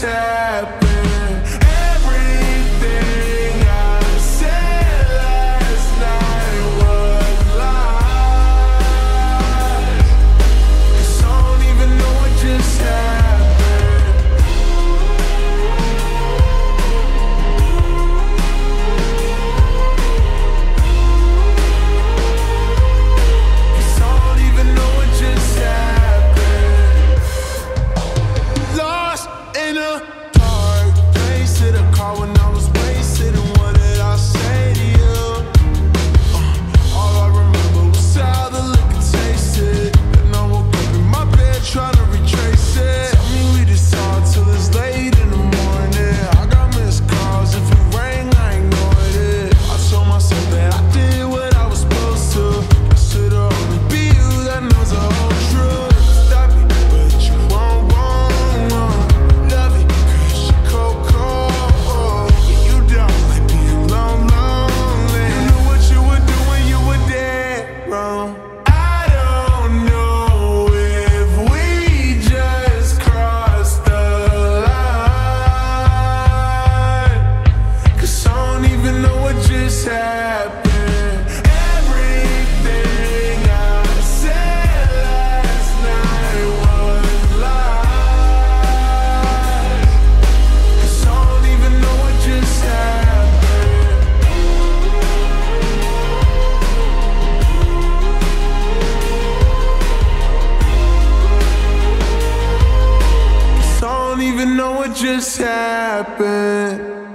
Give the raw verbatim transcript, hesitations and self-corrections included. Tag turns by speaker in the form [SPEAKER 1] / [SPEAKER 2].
[SPEAKER 1] just happened. Everything I said last night was lies. 'Cause I don't even know what just happened. 'Cause I don't even know what just happened. Lost in a dark place, in a car when I was wasted, and what did I say to you? Uh, all I remember was how the liquor tasted, and I woke up in my bed trying to retrace it. Tell me we just talk till it's late in the morning. I got missed calls, if it rang I ignored it. I told myself that I did what I was supposed to. I should've only be you that knows the whole truth. Stop it, but you won't, won't, won't. Love it, 'cause you're cold, cold. Yeah, you don't like being alone, lonely. You knew what you were doing, you were dead wrong. I don't know if we just crossed the line, 'cause I don't even know what just happened. Everything I said last night was lies. 'Cause I don't even know what just happened. 'Cause I don't even know what just happened.